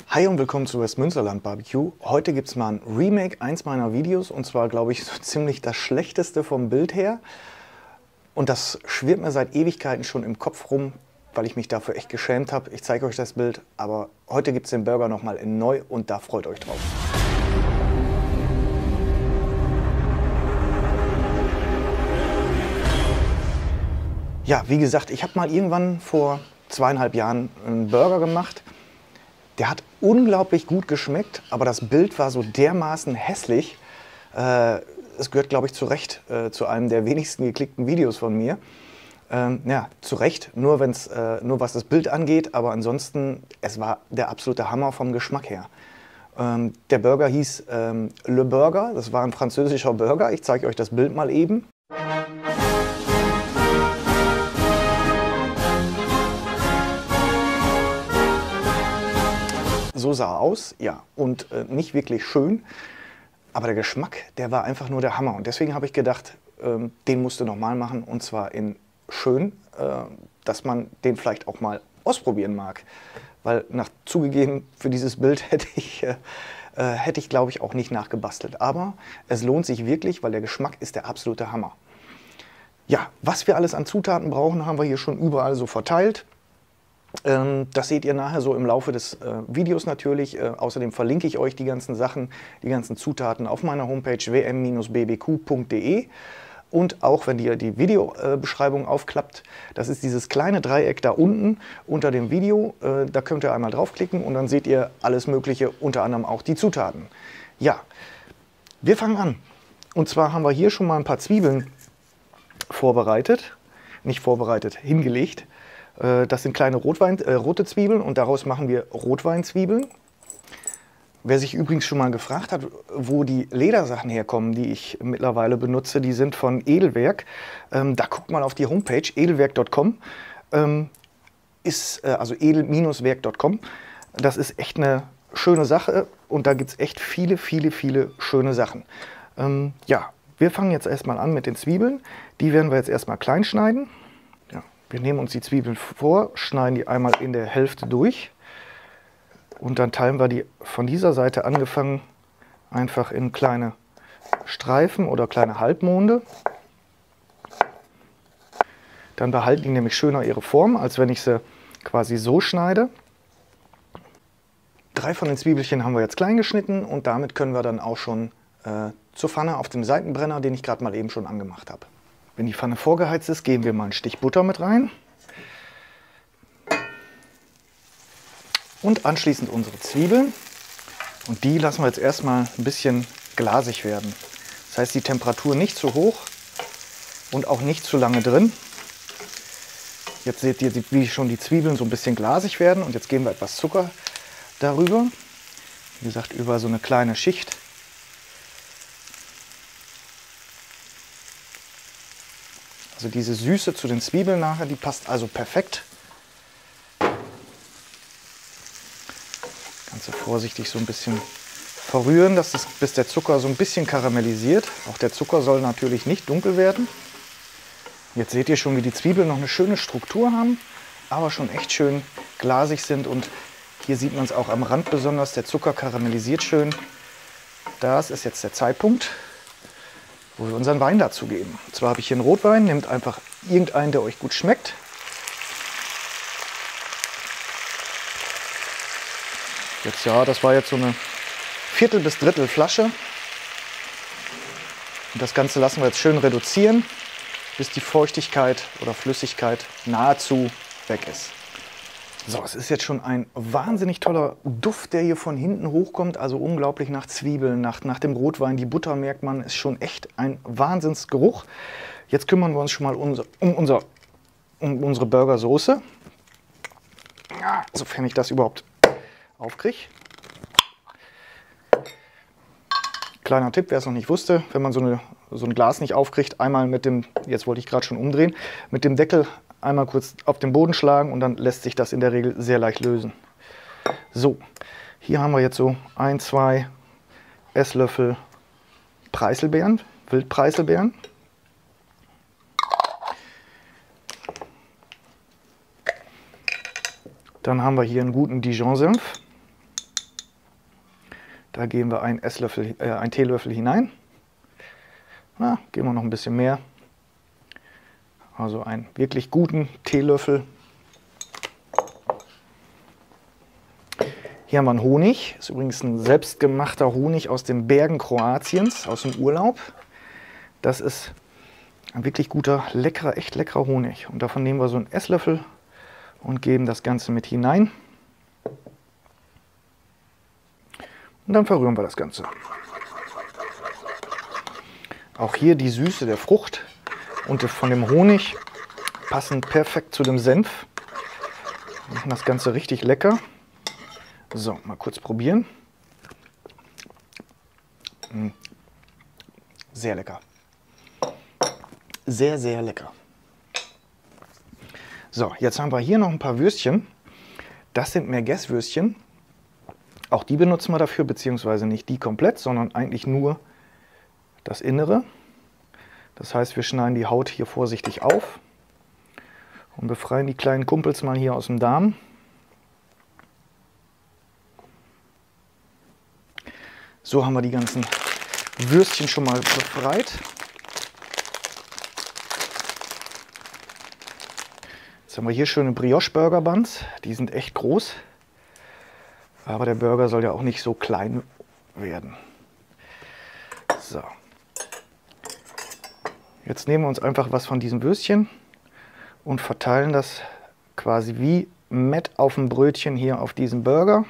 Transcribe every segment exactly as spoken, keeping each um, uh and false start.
Hi und willkommen zu Westmünsterland Barbecue. Heute gibt es mal ein Remake eins meiner Videos und zwar, glaube ich, so ziemlich das schlechteste vom Bild her. Und das schwirrt mir seit Ewigkeiten schon im Kopf rum, weil ich mich dafür echt geschämt habe. Ich zeige euch das Bild, aber heute gibt es den Burger nochmal in neu und da freut euch drauf. Ja, wie gesagt, ich habe mal irgendwann vor zweieinhalb Jahren einen Burger gemacht. Der hat unglaublich gut geschmeckt, aber das Bild war so dermaßen hässlich. Äh, es gehört, glaube ich, zu Recht äh, zu einem der wenigsten geklickten Videos von mir. Ähm, ja, zu Recht, nur, wenn's, äh, nur was das Bild angeht, aber ansonsten, es war der absolute Hammer vom Geschmack her. Ähm, der Burger hieß ähm, Le Burger, das war ein französischer Burger. Ich zeige euch das Bild mal eben. So sah er aus, ja, und äh, nicht wirklich schön, aber der Geschmack, der war einfach nur der Hammer. Und deswegen habe ich gedacht, ähm, den musst du nochmal machen, und zwar in schön, äh, dass man den vielleicht auch mal ausprobieren mag. Weil nach zugegeben, für dieses Bild hätte ich, äh, äh, hätte ich glaube ich, auch nicht nachgebastelt. Aber es lohnt sich wirklich, weil der Geschmack ist der absolute Hammer. Ja, was wir alles an Zutaten brauchen, haben wir hier schon überall so verteilt. Das seht ihr nachher so im Laufe des äh, Videos natürlich. Äh, außerdem verlinke ich euch die ganzen Sachen, die ganzen Zutaten auf meiner Homepage w m Bindestrich b b q punkt de. Und auch wenn ihr die Videobeschreibung äh, aufklappt, das ist dieses kleine Dreieck da unten unter dem Video. Äh, da könnt ihr einmal draufklicken und dann seht ihr alles Mögliche, unter anderem auch die Zutaten. Ja, wir fangen an. Und zwar haben wir hier schon mal ein paar Zwiebeln vorbereitet. Nicht vorbereitet, hingelegt. Das sind kleine Rotwein, äh, rote Zwiebeln und daraus machen wir Rotweinzwiebeln. Wer sich übrigens schon mal gefragt hat, wo die Ledersachen herkommen, die ich mittlerweile benutze, die sind von Edelwerk. Ähm, da guckt mal auf die Homepage edelwerk punkt com, ähm, ist, äh, also edel Werk punkt com. Das ist echt eine schöne Sache und da gibt es echt viele, viele, viele schöne Sachen. Ähm, ja, wir fangen jetzt erstmal an mit den Zwiebeln. Die werden wir jetzt erstmal klein schneiden. Wir nehmen uns die Zwiebeln vor, schneiden die einmal in der Hälfte durch und dann teilen wir die von dieser Seite angefangen einfach in kleine Streifen oder kleine Halbmonde. Dann behalten die nämlich schöner ihre Form, als wenn ich sie quasi so schneide. Drei von den Zwiebelchen haben wir jetzt klein geschnitten und damit können wir dann auch schon äh, zur Pfanne auf dem Seitenbrenner, den ich gerade mal eben schon angemacht habe. Wenn die Pfanne vorgeheizt ist, geben wir mal einen Stich Butter mit rein. Und anschließend unsere Zwiebeln. Und die lassen wir jetzt erstmal ein bisschen glasig werden. Das heißt, die Temperatur nicht zu hoch und auch nicht zu lange drin. Jetzt seht ihr, wie schon die Zwiebeln so ein bisschen glasig werden. Und jetzt geben wir etwas Zucker darüber. Wie gesagt, über so eine kleine Schicht. Also diese Süße zu den Zwiebeln nachher, die passt also perfekt. Ganz vorsichtig so ein bisschen verrühren, dass das, bis der Zucker so ein bisschen karamellisiert. Auch der Zucker soll natürlich nicht dunkel werden. Jetzt seht ihr schon, wie die Zwiebeln noch eine schöne Struktur haben, aber schon echt schön glasig sind. Und hier sieht man es auch am Rand besonders, der Zucker karamellisiert schön. Das ist jetzt der Zeitpunkt, wo wir unseren Wein dazu geben. Und zwar habe ich hier einen Rotwein, nehmt einfach irgendeinen, der euch gut schmeckt. Jetzt ja, das war jetzt so eine Viertel bis Drittel Flasche. Und das Ganze lassen wir jetzt schön reduzieren, bis die Feuchtigkeit oder Flüssigkeit nahezu weg ist. So, es ist jetzt schon ein wahnsinnig toller Duft, der hier von hinten hochkommt. Also unglaublich nach Zwiebeln, nach, nach dem Rotwein. Die Butter, merkt man, ist schon echt ein Wahnsinnsgeruch. Jetzt kümmern wir uns schon mal unser, um, unser, um unsere Burgersoße. Ja, sofern ich das überhaupt aufkriege. Kleiner Tipp, wer es noch nicht wusste, wenn man so, eine, so ein Glas nicht aufkriegt, einmal mit dem, jetzt wollte ich gerade schon umdrehen, mit dem Deckel einmal kurz auf den Boden schlagen und dann lässt sich das in der Regel sehr leicht lösen. So, hier haben wir jetzt so ein, zwei Esslöffel Preiselbeeren, Wildpreiselbeeren. Dann haben wir hier einen guten Dijon-Senf. Da geben wir einen, Esslöffel, äh, einen Teelöffel hinein. Na, geben wir noch ein bisschen mehr. Also einen wirklich guten Teelöffel. Hier haben wir einen Honig. Das ist übrigens ein selbstgemachter Honig aus den Bergen Kroatiens, aus dem Urlaub. Das ist ein wirklich guter, leckerer, echt leckerer Honig. Und davon nehmen wir so einen Esslöffel und geben das Ganze mit hinein. Und dann verrühren wir das Ganze. Auch hier die Süße der Frucht und von dem Honig passen perfekt zu dem Senf. Wir machen das Ganze richtig lecker. So, mal kurz probieren. Sehr lecker. Sehr, sehr lecker. So, jetzt haben wir hier noch ein paar Würstchen. Das sind Merguez-Würstchen. Auch die benutzen wir dafür, beziehungsweise nicht die komplett, sondern eigentlich nur das Innere. Das heißt, wir schneiden die Haut hier vorsichtig auf und befreien die kleinen Kumpels mal hier aus dem Darm. So haben wir die ganzen Würstchen schon mal befreit. Jetzt haben wir hier schöne Brioche-Burger-Buns. Die sind echt groß. Aber der Burger soll ja auch nicht so klein werden. So. Jetzt nehmen wir uns einfach was von diesem Würstchen und verteilen das quasi wie Mett auf dem Brötchen hier auf diesem Burger.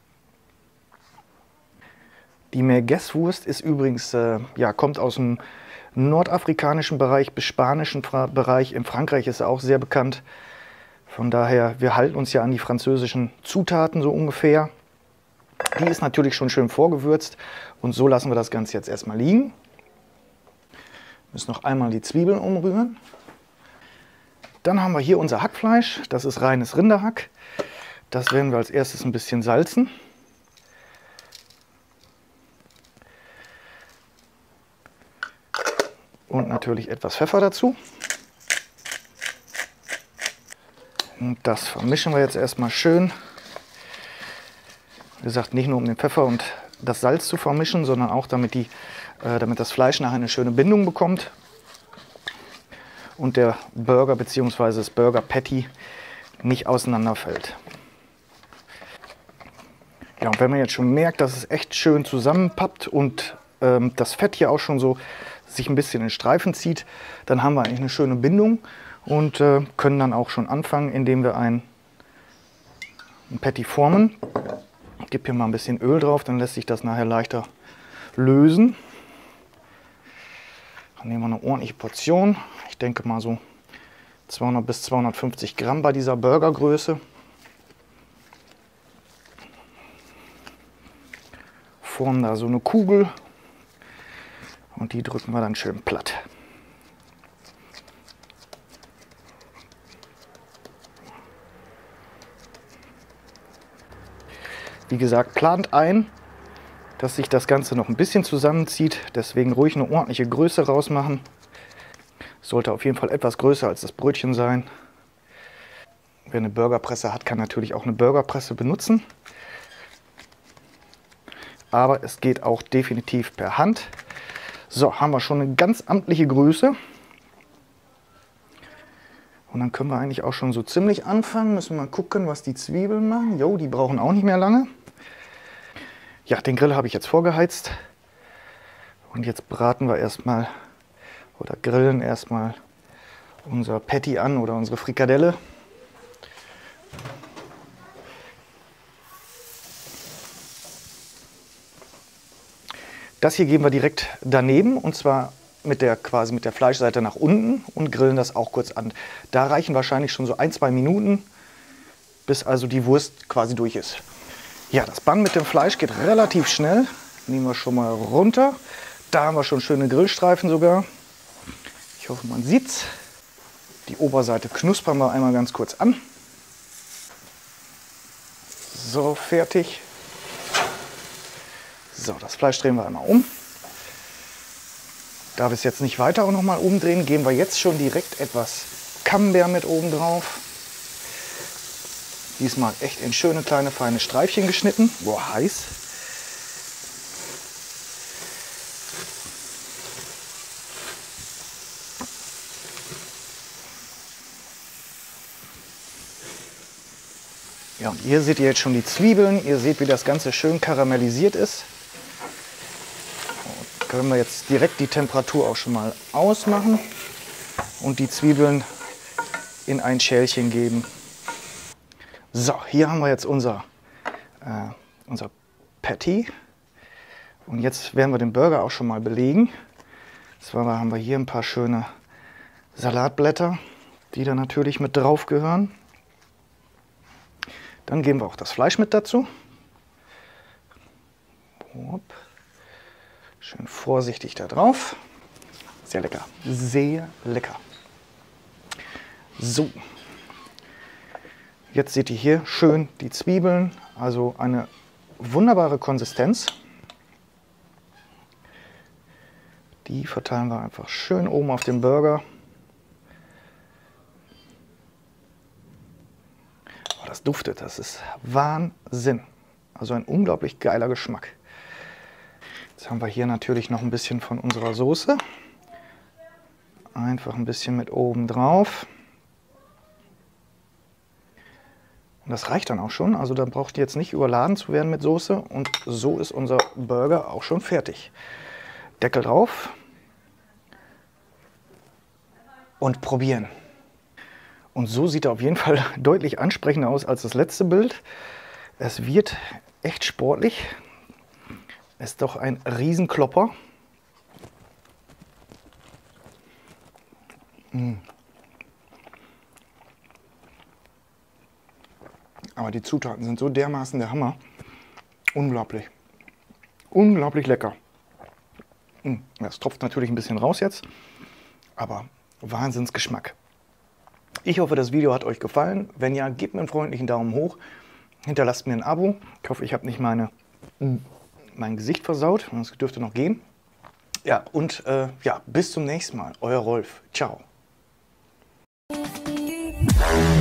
Die Merguez-Wurst ist übrigens, äh, ja, kommt aus dem nordafrikanischen Bereich bis spanischen Fra Bereich. In Frankreich ist sie auch sehr bekannt. Von daher, wir halten uns ja an die französischen Zutaten so ungefähr. Die ist natürlich schon schön vorgewürzt und so lassen wir das Ganze jetzt erstmal liegen. Wir müssen noch einmal die Zwiebeln umrühren. Dann haben wir hier unser Hackfleisch. Das ist reines Rinderhack. Das werden wir als erstes ein bisschen salzen. Und natürlich etwas Pfeffer dazu. Und das vermischen wir jetzt erstmal schön. Wie gesagt, nicht nur um den Pfeffer und das Salz zu vermischen, sondern auch damit, die, äh, damit das Fleisch nachher eine schöne Bindung bekommt. Und der Burger bzw. das Burger Patty nicht auseinanderfällt. Ja, und wenn man jetzt schon merkt, dass es echt schön zusammenpappt und ähm, das Fett hier auch schon so sich ein bisschen in Streifen zieht, dann haben wir eigentlich eine schöne Bindung und äh, können dann auch schon anfangen, indem wir ein, ein Patty formen. Ich gebe hier mal ein bisschen Öl drauf, dann lässt sich das nachher leichter lösen. Dann nehmen wir eine ordentliche Portion. Ich denke mal so zweihundert bis zweihundertfünfzig Gramm bei dieser Burgergröße. Formen da so eine Kugel und die drücken wir dann schön platt. Wie gesagt, plant ein, dass sich das Ganze noch ein bisschen zusammenzieht. Deswegen ruhig eine ordentliche Größe rausmachen. Sollte auf jeden Fall etwas größer als das Brötchen sein. Wer eine Burgerpresse hat, kann natürlich auch eine Burgerpresse benutzen. Aber es geht auch definitiv per Hand. So, haben wir schon eine ganz amtliche Größe. Und dann können wir eigentlich auch schon so ziemlich anfangen. Müssen wir mal gucken, was die Zwiebeln machen. Jo, die brauchen auch nicht mehr lange. Ja, den Grill habe ich jetzt vorgeheizt. Und jetzt braten wir erstmal oder grillen erstmal unser Patty an oder unsere Frikadelle. Das hier geben wir direkt daneben und zwar mit der, quasi mit der Fleischseite nach unten und grillen das auch kurz an. Da reichen wahrscheinlich schon so ein, zwei Minuten, bis also die Wurst quasi durch ist. Ja, das Band mit dem Fleisch geht relativ schnell. Nehmen wir schon mal runter. Da haben wir schon schöne Grillstreifen sogar. Ich hoffe, man sieht's. Die Oberseite knuspern wir einmal ganz kurz an. So, fertig. So, das Fleisch drehen wir einmal um. Da wir es jetzt nicht weiter auch noch mal umdrehen, geben wir jetzt schon direkt etwas Camembert mit oben drauf. Diesmal echt in schöne kleine feine Streifchen geschnitten. Boah, heiß. Ja, und hier seht ihr jetzt schon die Zwiebeln. Ihr seht, wie das Ganze schön karamellisiert ist. Und können wir jetzt direkt die Temperatur auch schon mal ausmachen und die Zwiebeln in ein Schälchen geben. So, hier haben wir jetzt unser, äh, unser Patty. Und jetzt werden wir den Burger auch schon mal belegen. Zwar haben wir hier ein paar schöne Salatblätter, die da natürlich mit drauf gehören. Dann geben wir auch das Fleisch mit dazu. Schön vorsichtig da drauf. Sehr lecker, sehr lecker. So, jetzt seht ihr hier schön die Zwiebeln, also eine wunderbare Konsistenz. Die verteilen wir einfach schön oben auf den Burger. Oh, das duftet, das ist Wahnsinn. Also ein unglaublich geiler Geschmack. Jetzt haben wir hier natürlich noch ein bisschen von unserer Soße. Einfach ein bisschen mit oben drauf. Und das reicht dann auch schon. Also da braucht ihr jetzt nicht überladen zu werden mit Soße. Und so ist unser Burger auch schon fertig. Deckel drauf. Und probieren. Und so sieht er auf jeden Fall deutlich ansprechender aus als das letzte Bild. Es wird echt sportlich. Ist doch ein Riesenklopper. Mm. Aber die Zutaten sind so dermaßen der Hammer. Unglaublich. Unglaublich lecker. Das tropft natürlich ein bisschen raus jetzt, aber Wahnsinnsgeschmack. Ich hoffe, das Video hat euch gefallen. Wenn ja, gebt mir einen freundlichen Daumen hoch. Hinterlasst mir ein Abo. Ich hoffe, ich habe nicht meine, mein Gesicht versaut. Das dürfte noch gehen. Ja, und äh, ja, bis zum nächsten Mal. Euer Rolf. Ciao.